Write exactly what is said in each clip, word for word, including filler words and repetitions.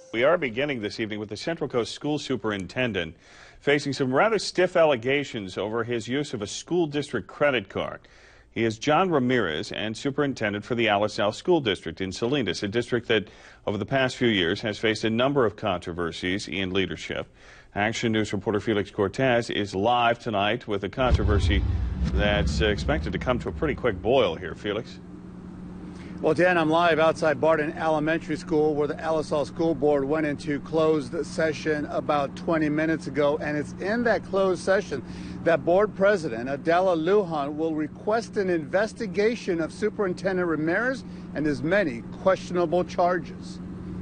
We are beginning this evening with the Central Coast School Superintendent facing some rather stiff allegations over his use of a school district credit card. He is John Ramirez and superintendent for the Alisal School District in Salinas, a district that over the past few years has faced a number of controversies in leadership. Action News reporter Felix Cortez is live tonight with a controversy that's expected to come to a pretty quick boil here. Felix? Well, Dan, I'm live outside Barton Elementary School where the Alisal School Board went into closed session about twenty minutes ago, and it's in that closed session that Board President Alisal Union will request an investigation of Superintendent Ramirez and his many questionable charges.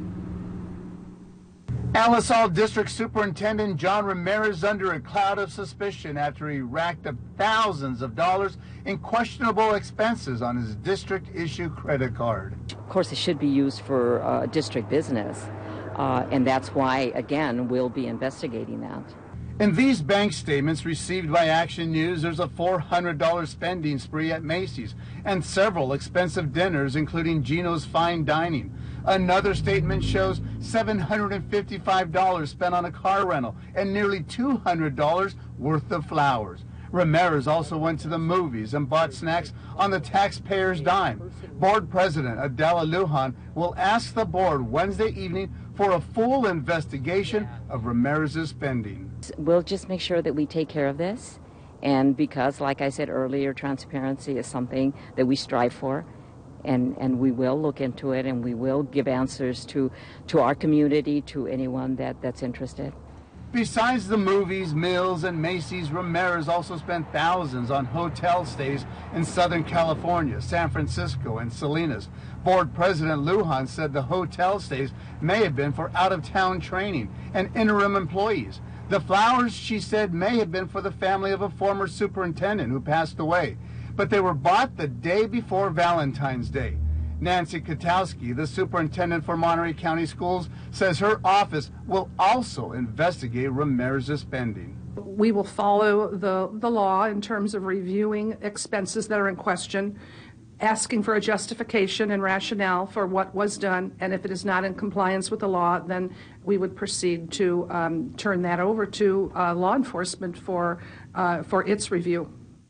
Alisal District Superintendent John Ramirez is under a cloud of suspicion after he racked up thousands of dollars in questionable expenses on his district-issue credit card. Of course, it should be used for uh, district business, uh, and that's why, again, we'll be investigating that. In these bank statements received by Action News, there's a four hundred dollar spending spree at Macy's and several expensive dinners, including Gino's Fine Dining. Another statement shows seven hundred fifty-five dollars spent on a car rental and nearly two hundred dollars worth of flowers. Ramirez also went to the movies and bought snacks on the taxpayer's dime. Board President Alisal Union will ask the board Wednesday evening for a full investigation of Ramirez's spending. We'll just make sure that we take care of this, and because, like I said earlier, transparency is something that we strive for, and, and we will look into it, and we will give answers to, to our community, to anyone that, that's interested. Besides the movies, meals, and Macy's, Ramirez also spent thousands on hotel stays in Southern California, San Francisco, and Salinas. Board President Lujan said the hotel stays may have been for out-of-town training and interim employees. The flowers, she said, may have been for the family of a former superintendent who passed away, but they were bought the day before Valentine's Day. Nancy Katowski, the superintendent for Monterey County Schools, says her office will also investigate Ramirez's spending. We will follow the, the law in terms of reviewing expenses that are in question, asking for a justification and rationale for what was done, and if it is not in compliance with the law, then we would proceed to um, turn that over to uh, law enforcement for, uh, for its review.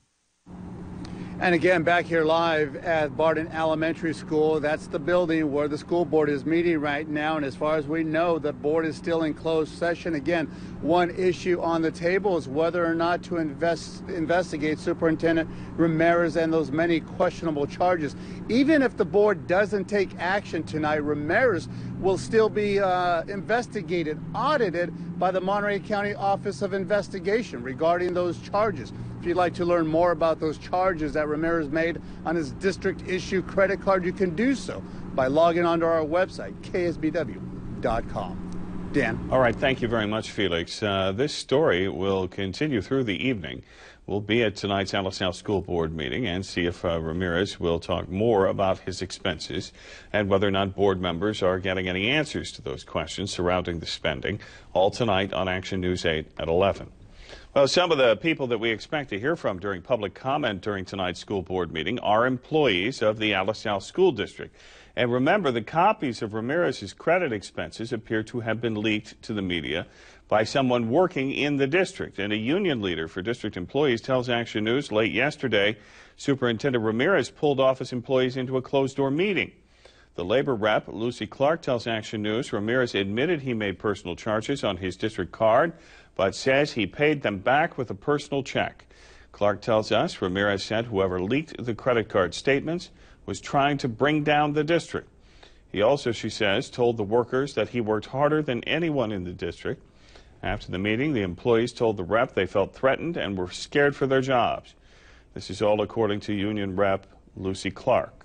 And again, back here live at Barton Elementary School, that's the building where the school board is meeting right now. And as far as we know, the board is still in closed session. Again, one issue on the table is whether or not to invest, investigate Superintendent Ramirez and those many questionable charges. Even if the board doesn't take action tonight, Ramirez will still be uh, investigated, audited by the Monterey County Office of Investigation regarding those charges. If you'd like to learn more about those charges that Ramirez made on his district issue credit card, you can do so by logging onto our website, K S B W dot com. Dan. All right, thank you very much, Felix. Uh, this story will continue through the evening. We'll be at tonight's Alisal School Board meeting and see if uh, Ramirez will talk more about his expenses and whether or not board members are getting any answers to those questions surrounding the spending. All tonight on Action News eight at eleven. Well, some of the people that we expect to hear from during public comment during tonight's school board meeting are employees of the Alisal School District. And remember, the copies of Ramirez's credit expenses appear to have been leaked to the media by someone working in the district. And a union leader for district employees tells Action News late yesterday Superintendent Ramirez pulled office employees into a closed-door meeting. The labor rep, Lucy Clark, tells Action News Ramirez admitted he made personal charges on his district card, but says he paid them back with a personal check. Clark tells us Ramirez said whoever leaked the credit card statements was trying to bring down the district. He also, she says, told the workers that he worked harder than anyone in the district. After the meeting, the employees told the rep they felt threatened and were scared for their jobs. This is all according to union rep Lucy Clark.